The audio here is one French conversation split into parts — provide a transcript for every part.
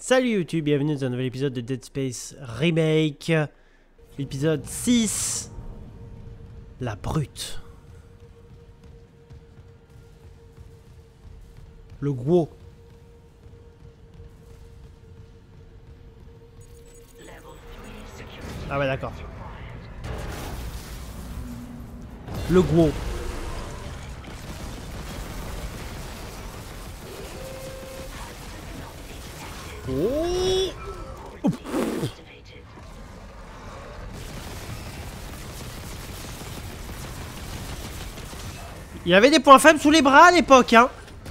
Salut YouTube, bienvenue dans un nouvel épisode de Dead Space Remake. Épisode 6. La brute. Le gros. Ah ouais, d'accord. Le gros. Oh. Il avait des points faibles sous les bras à l'époque, hein.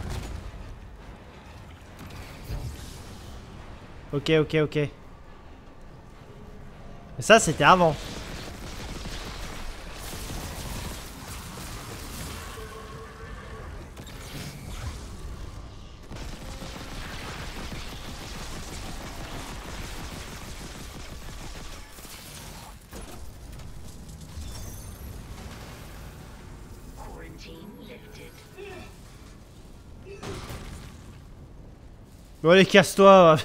Ok. Mais ça, c'était avant. Bon allez, casse-toi.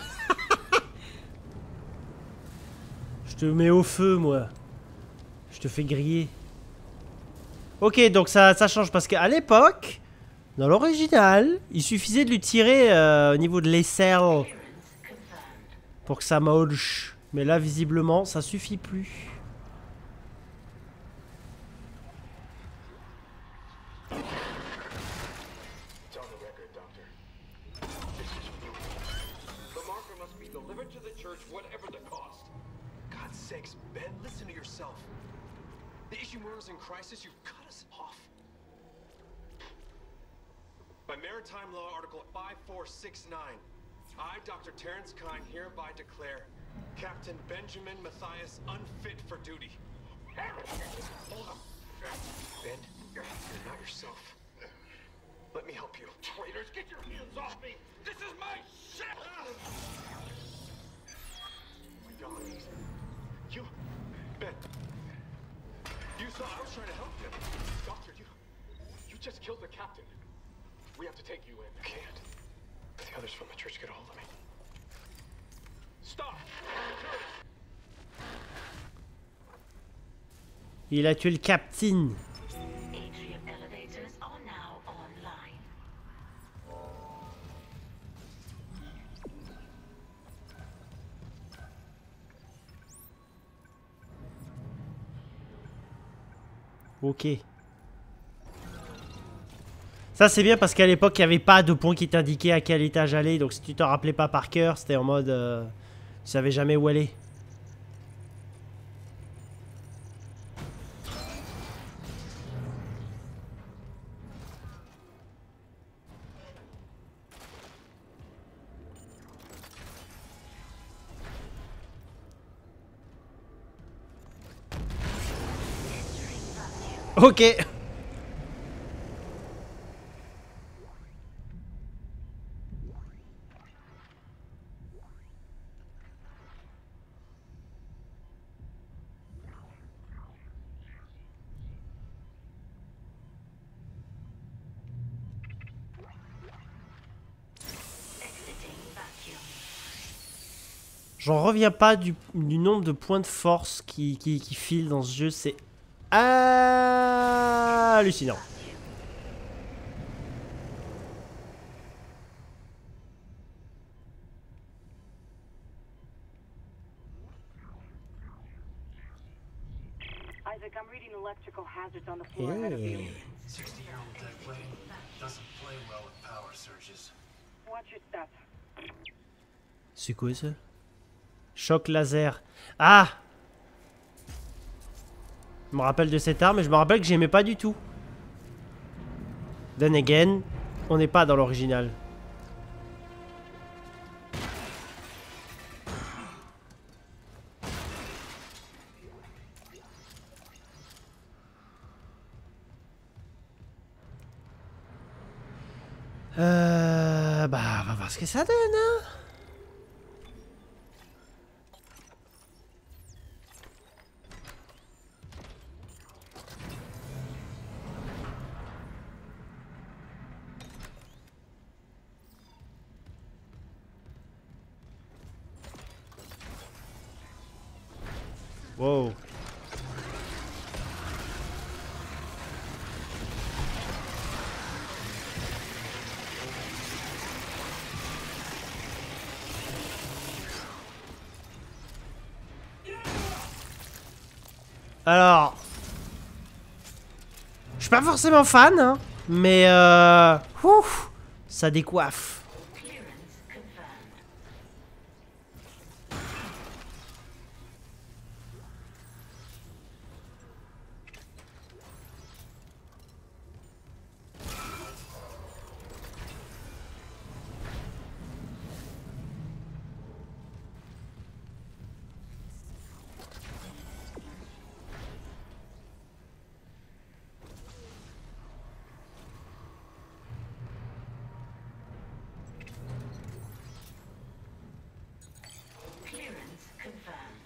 Je te mets au feu, moi. Je te fais griller. Ok, donc ça change parce qu'à l'époque, dans l'original, il suffisait de lui tirer au niveau de l'aisselle pour que ça molche. Mais là, visiblement, ça suffit plus. By Maritime Law Article 5469, I, Dr. Terrence Kyne, hereby declare Captain Benjamin Mathias unfit for duty. Hold on. Ben, you're not yourself. Let me help you. Traitors, get your hands off me! This is my ship! My God. You... Ben. You saw I was trying to help him. Doctor, you just killed the captain. We have to take you in. I can't. The others from the church get a hold of me. Stop! Il a tué le captain. Atrium elevators are now online. Ok. Ça c'est bien parce qu'à l'époque il n'y avait pas de point qui t'indiquait à quel étage aller. Donc si tu t'en rappelais pas par cœur, c'était en mode... tu savais jamais où aller. Ok. J'en reviens pas du nombre de points de force qui filent dans ce jeu. C'est hallucinant. Isaac, I'm reading electrical hazards on the floor ahead of you. 60-year-old dead lady doesn't play well with power surges. Watch your step. C'est quoi ça? Choc laser. Ah! Je me rappelle de cette arme et je me rappelle que j'aimais pas du tout. Then again, on n'est pas dans l'original. Bah, on va voir ce que ça donne, hein. Wow. Alors, je suis pas forcément fan, hein, mais ouf, ça décoiffe. Clearance confirmed. Clearance confirmed.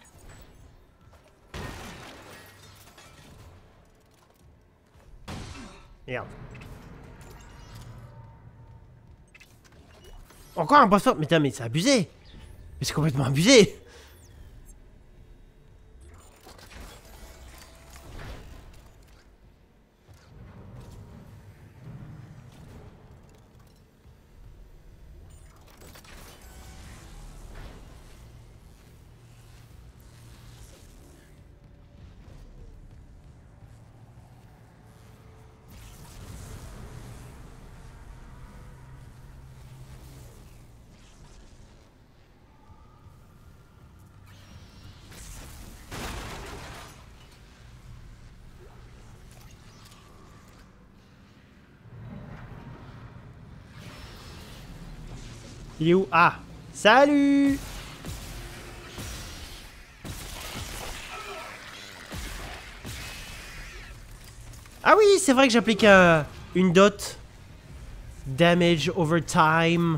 Merde. Encore un boss fort. Mais, mais c'est abusé. Mais c'est complètement abusé. Il est où? Ah! Salut! Ah oui, c'est vrai que j'applique une dot. Damage over time.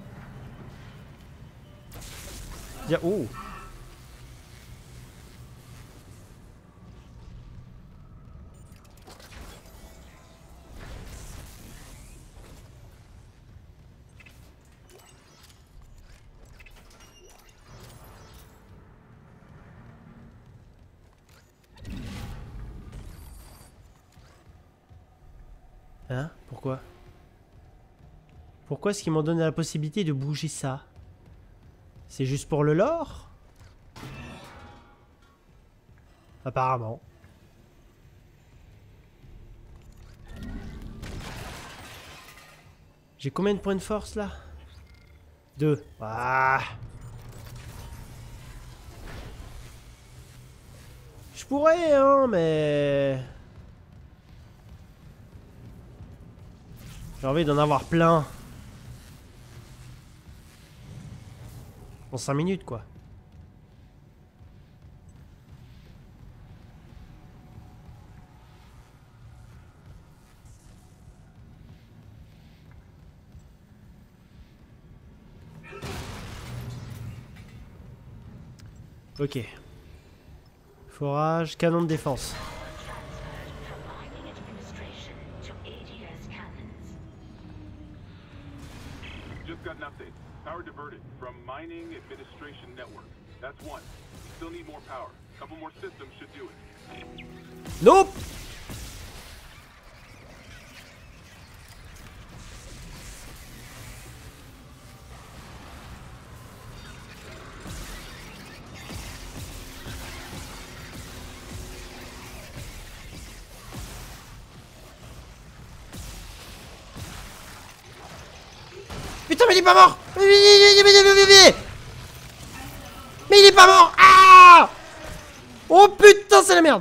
Oh! Hein? Pourquoi? Pourquoi est-ce qu'ils m'ont donné la possibilité de bouger ça? C'est juste pour le lore? Apparemment. J'ai combien de points de force là? 2. Ah. Je pourrais, hein, mais... J'ai envie d'en avoir plein. En 5 minutes, quoi. Ok. Forage, canon de défense. Transferred from mining administration to ADS cannons. Just got an update. Power diverted from mining administration network. That's one. Still need more power. Couple more systems should do it. Nope! Putain, mais il est pas mort! Mais il est pas mort! Ah! Oh putain, c'est la merde!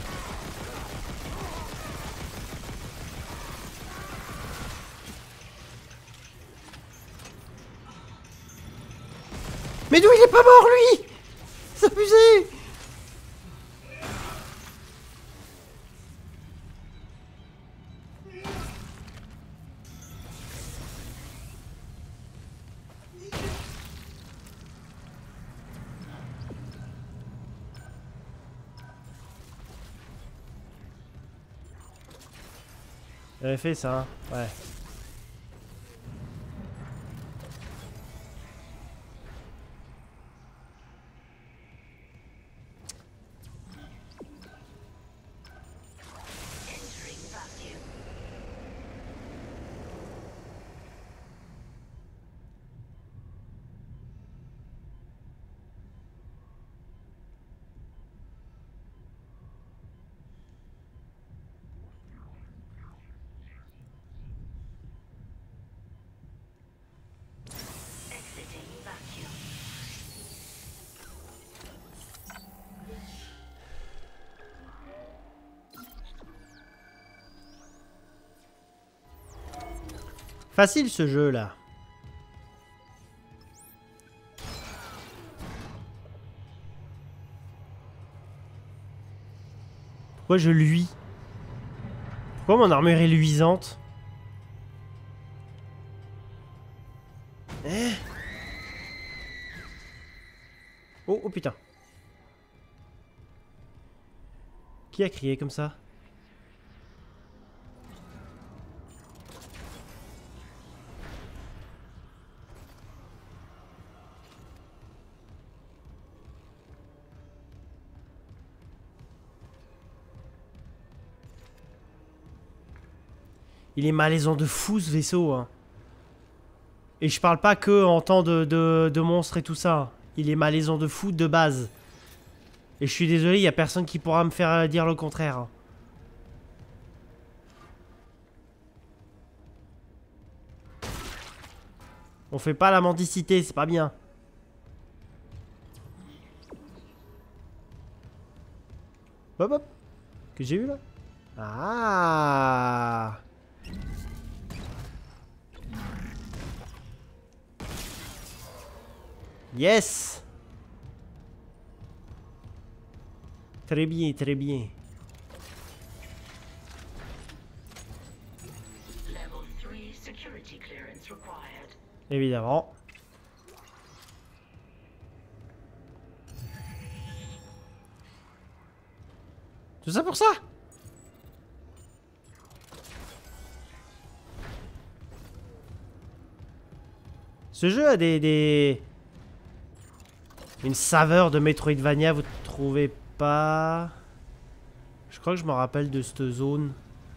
Mais d'où il est pas mort, lui? C'est abusé! J'avais fait ça, hein. Ouais. Facile ce jeu là. Pourquoi je luis? Pourquoi mon armure est luisante? Eh? Oh, oh putain. Qui a crié comme ça? Il est malaisant de fou ce vaisseau, hein. Et je parle pas que en temps de monstres et tout ça. Il est malaisant de fou de base. Et je suis désolé, il y a personne qui pourra me faire dire le contraire, hein. On fait pas la mendicité, c'est pas bien. Hop hop. Que j'ai eu là? Ah. Yes. Très bien, très bien. Level 3 security clearance required. Évidemment. Tout ça pour ça? Ce jeu a une saveur de Metroidvania, vous trouvez pas? Je crois que je me rappelle de cette zone.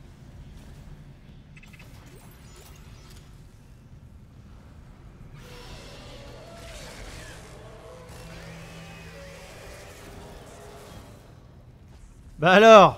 Bah alors!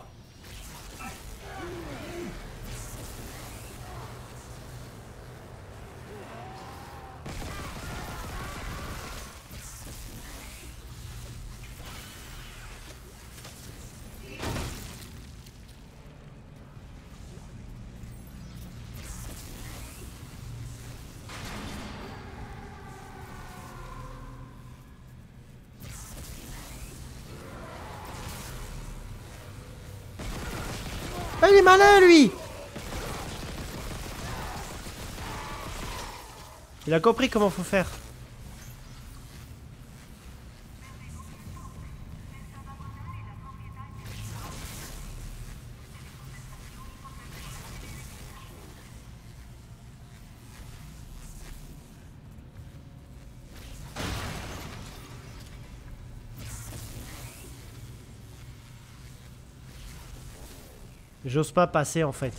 Ah, il est malin, lui! Il a compris comment faut faire. J'ose pas passer en fait.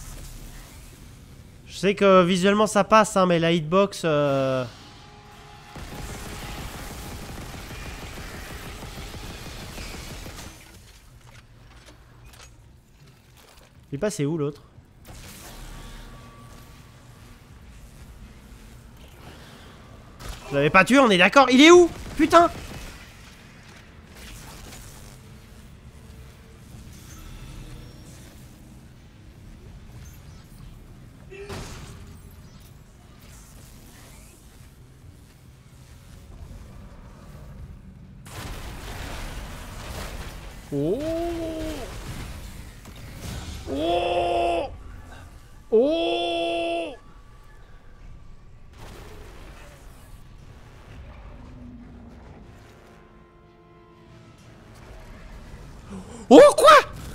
Je sais que visuellement ça passe, hein, mais la hitbox... Il est passé où l'autre? Je l'avais pas tué, on est d'accord? Il est où? Putain! Oh! Oh! Oh! Oh quoi?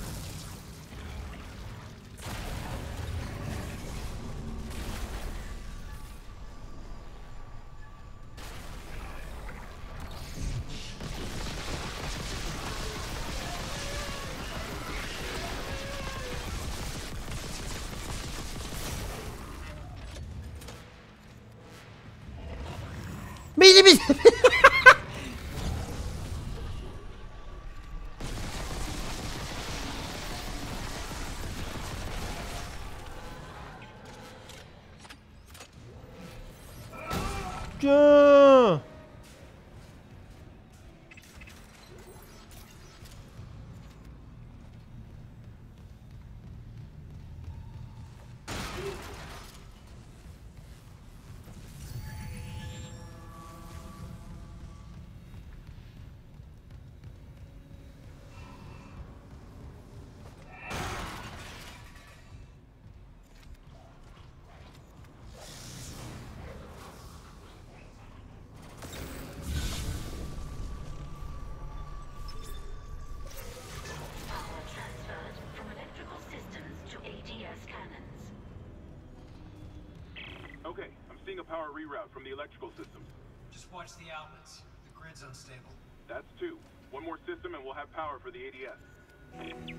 Mais il est mis. Tiens. seeing a power reroute from the electrical systems. Just watch the outlets. The grid's unstable. That's 2. One more system and we'll have power for the ADS.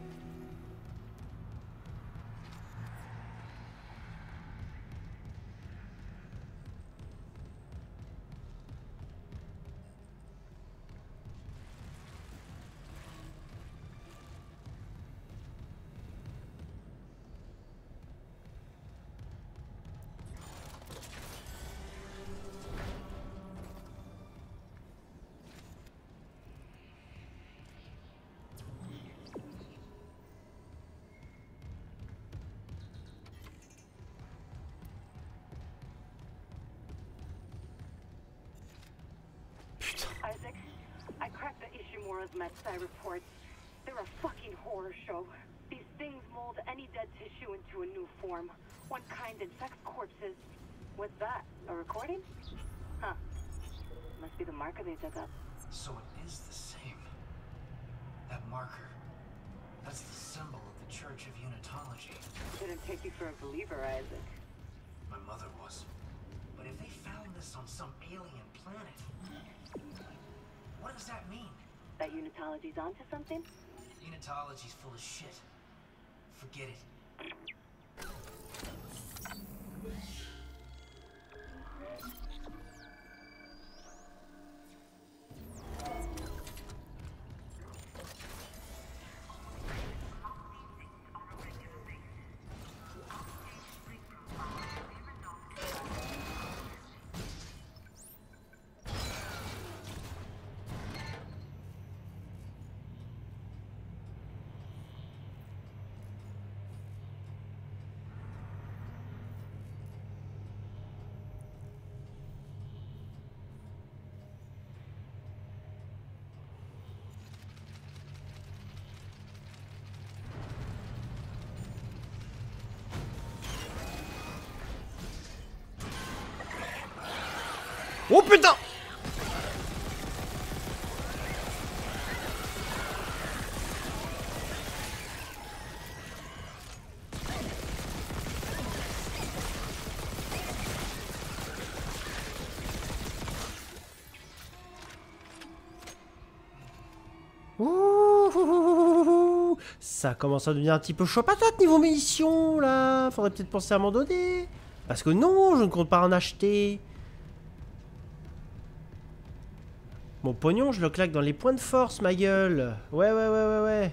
Isaac, I cracked the Ishimura's MedSci reports. They're a fucking horror show. These things mold any dead tissue into a new form. One kind infects corpses. What's that? A recording? Huh. Must be the marker they dug up. So it is the same. That marker. That's the symbol of the Church of Unitology. Didn't take you for a believer, Isaac. My mother was. But if they found this on some alien planet, what does that mean? That Unitology's onto something? Unitology's full of shit. Forget it. Oh putain! Ouh, ça commence à devenir un petit peu chaud patate niveau munitions là. Faudrait peut-être penser à m'en donner. Parce que non, je ne compte pas en acheter. Mon pognon, je le claque dans les points de force, ma gueule. Ouais.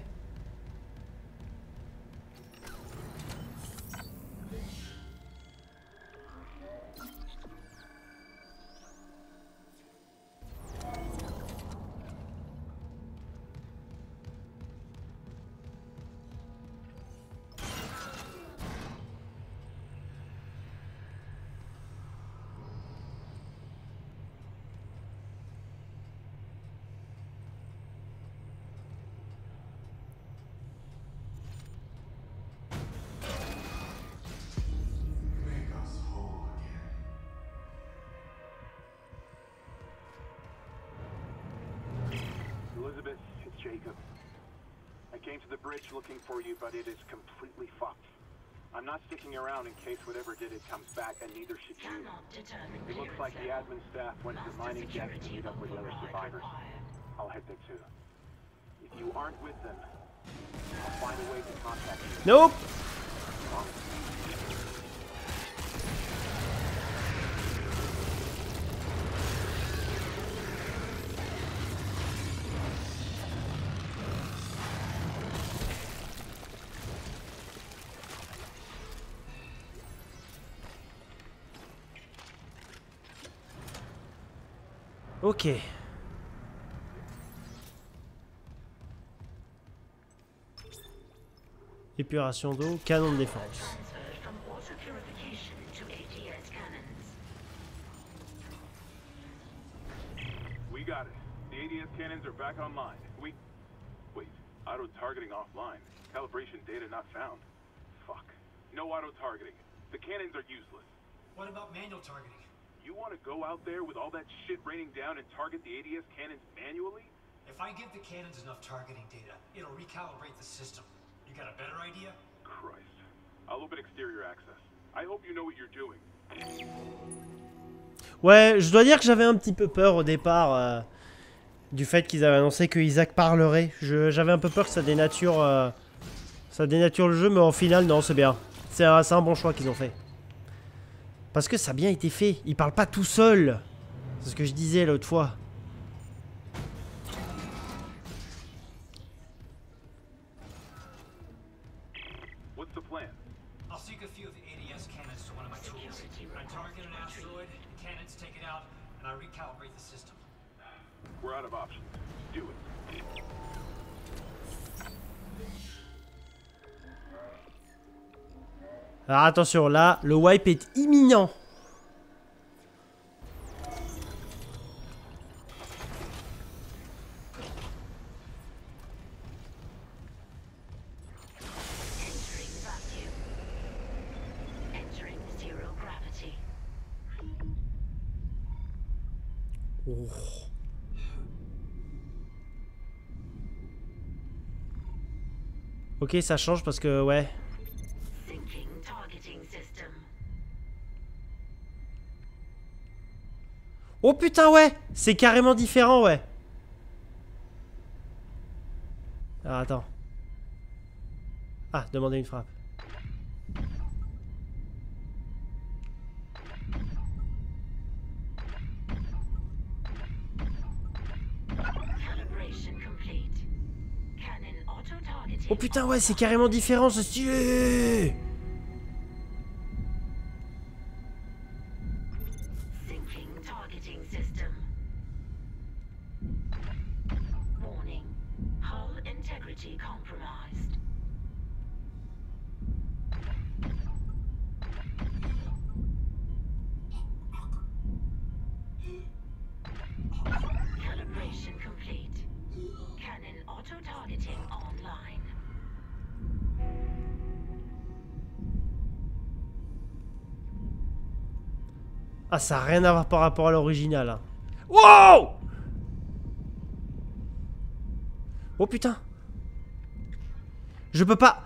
Elizabeth, it's Jacob. I came to the bridge looking for you, but it is completely fucked. I'm not sticking around in case whatever did it comes back, and neither should you. Cannot determine It looks like the admin staff went to the mining deck to meet up with the other survivors. I'll head there too. If you aren't with them, I'll find a way to contact you. Nope. Ok. Épuration d'eau, canon de défense. Transferred from water purification to ADS cannons. We got it. The ADS cannons are back online. Wait, auto-targeting offline. Calibration data not found. Fuck. No auto-targeting. The cannons are useless. What about manual targeting? You want to go out there with all that shit raining down and target the ADS cannons manually? If I give the cannons enough targeting data, it'll recalibrate the system. You got a better idea? Christ. I'll open exterior access. I hope you know what you're doing. Ouais, je dois dire que j'avais un petit peu peur au départ du fait qu'ils avaient annoncé que Isaac parlerait. J'avais un peu peur que ça dénature le jeu, mais au final, non, c'est bien. C'est un bon choix qu'ils ont fait. Parce que ça a bien été fait. Il parle pas tout seul. C'est ce que je disais l'autre fois. What's the plan? I'll sink a few of the ADS cannons to one of my tools. I target an asteroid, the cannons take it out, and I recalibrate the system. We're out of options. Do it. Alors attention, là, le wipe est imminent. Entering vacuum. Entering zero gravity. Ok, ça change parce que, ouais. Syncing targeting system. Oh putain, ouais. C'est carrément différent, ouais. Ah, attends. Ah, demander une frappe. Calibration complete. Cannon auto-targeting. Oh putain, ouais, c'est carrément différent, c'est stylé. Syncing targeting system. Warning. Hull integrity compromised. Calibration complete. Cannon auto-targeting online. Ah, ça n'a rien à voir par rapport à l'original. Hein. Wow! Oh putain. Je peux pas.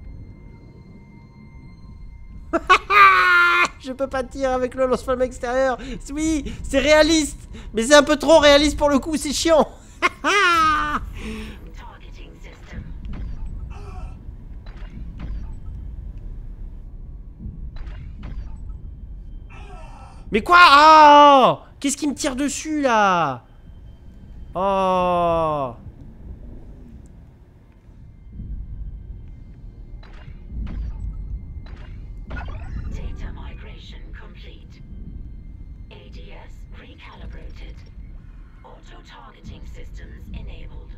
Je peux pas tirer avec le lance-flamme extérieur. Oui, c'est réaliste. Mais c'est un peu trop réaliste pour le coup, c'est chiant. Targeting system. Mais quoi? Oh! Qu'est-ce qui me tire dessus là? Oh! Data migration complete. ADS recalibrated. Auto-targeting systems enabled.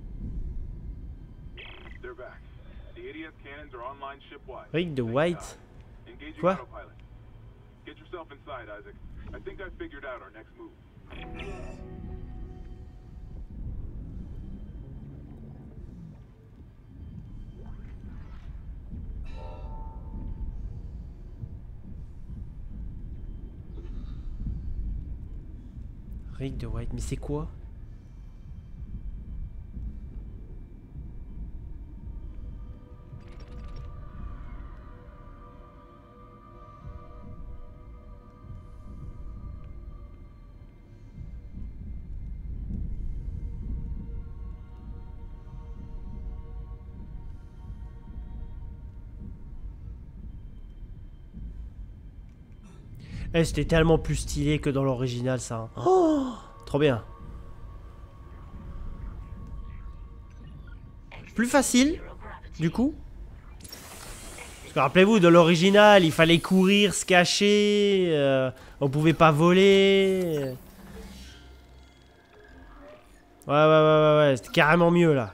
They're back. The ADS cannons are online shipwide. Rick de Thank White. God. Engaging Quoi? autopilot. Get yourself inside, Isaac. I think I figured out our next move. Rick de White, mais c'est quoi? Eh, c'était tellement plus stylé que dans l'original, ça. Hein. Oh, trop bien. Plus facile, du coup. Parce que rappelez-vous, dans l'original, il fallait courir, se cacher. On pouvait pas voler. Ouais, c'était carrément mieux, là.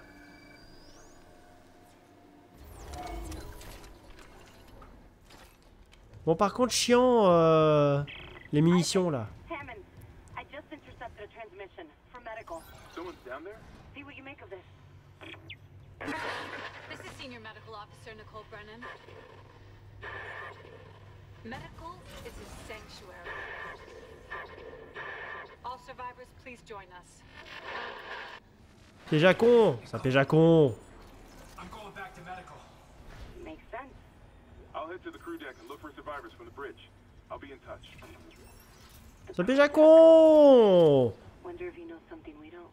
Bon, par contre, chiant, les munitions, là. Hammond, I just intercepted a transmission for medical. Someone's down there? See what you make of this. This is Senior Medical Officer Nicole Brennan. Medical is a sanctuary. All survivors, please join us. Piège à con. Ça piège à con. I'm going back to medical. Makes sense. I'll head to the crew deck and look for survivors from the bridge. I'll be in touch. Ça piège à con. Wonder if he knows something we don't.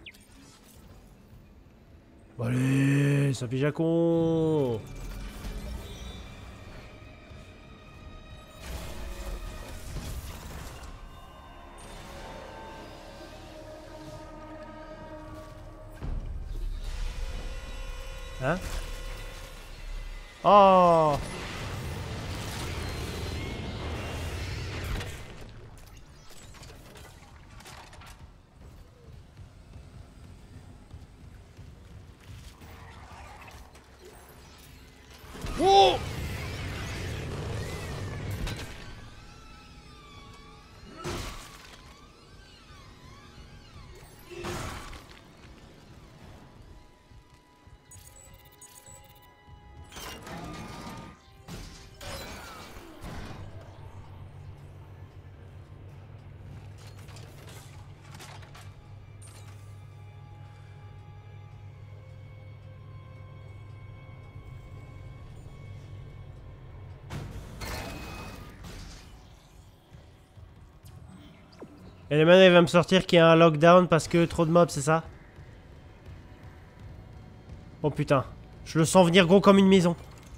Allez, ça piège à con. Hein? Oh! Oh! Et maintenant il va me sortir qu'il y a un lockdown parce que trop de mobs, c'est ça? Oh putain, je le sens venir gros comme une maison.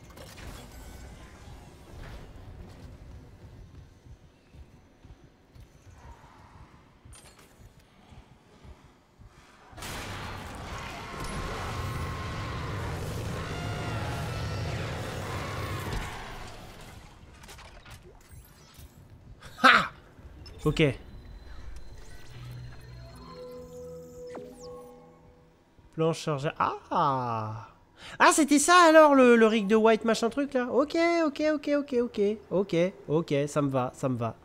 Ha! Ok. Planche chargée. Ah! Ah, c'était ça alors le rig de White machin truc là? Ok, ok, ok, ok, ok. Ok, ok, ça me va, ça me va.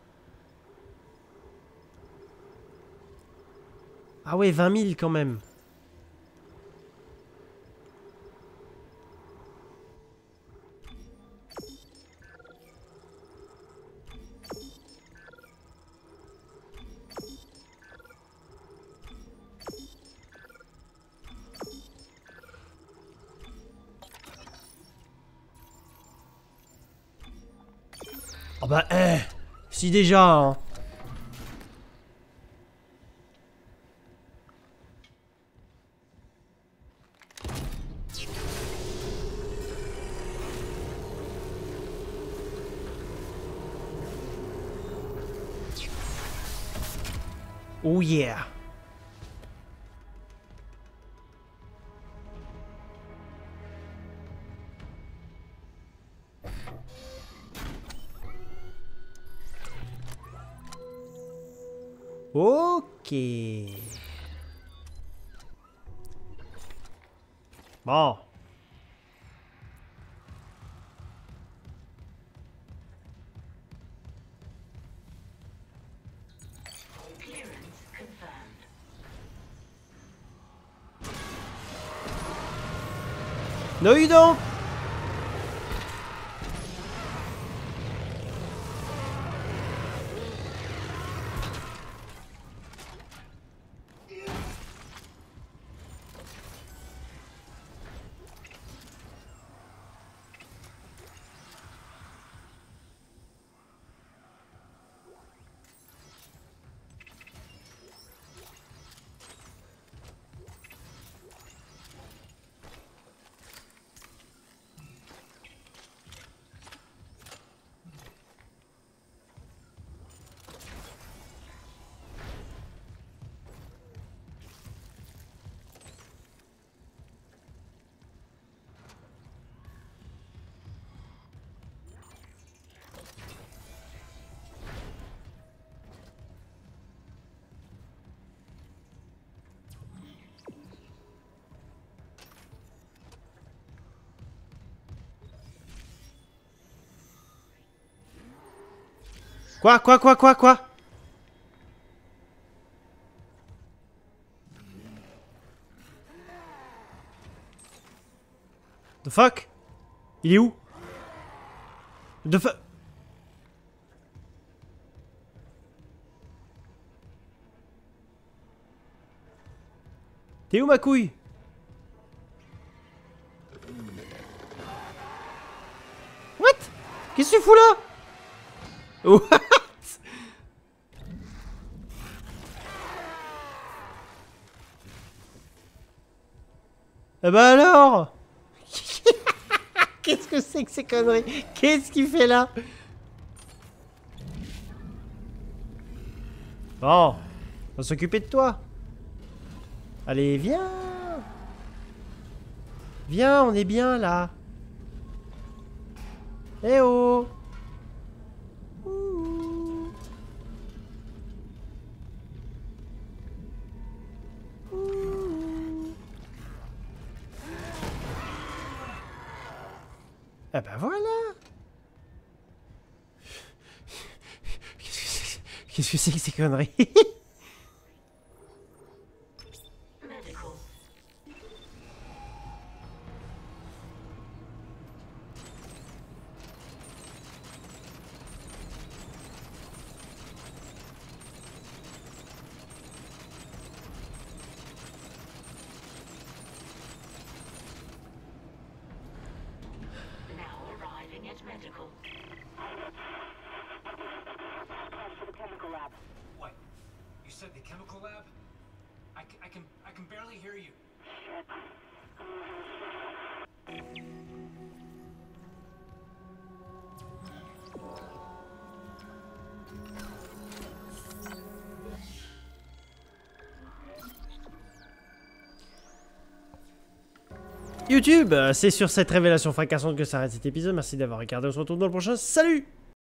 Ah ouais, 20 000 quand même. Oh bah, si déjà, hein. Oh yeah. Ok. Bon. Clearance confirmed. No you don't. Quoi? The fuck? Il est où? The fuck? T'es où ma couille? What? Qu'est-ce que tu fous là? What? Eh ben alors? Qu'est-ce que c'est que ces conneries? Qu'est-ce qu'il fait là? Bon, on va s'occuper de toi. Allez, viens. Viens, on est bien là. Eh oh. Ouh. Ouh. Ah bah voilà. Qu'est-ce que c'est que ces conneries? Medical. Now arriving at medical. To the chemical lab. What? You said the chemical lab? I can barely hear you. YouTube, c'est sur cette révélation fracassante que s'arrête cet épisode. Merci d'avoir regardé. On se retrouve dans le prochain. Salut!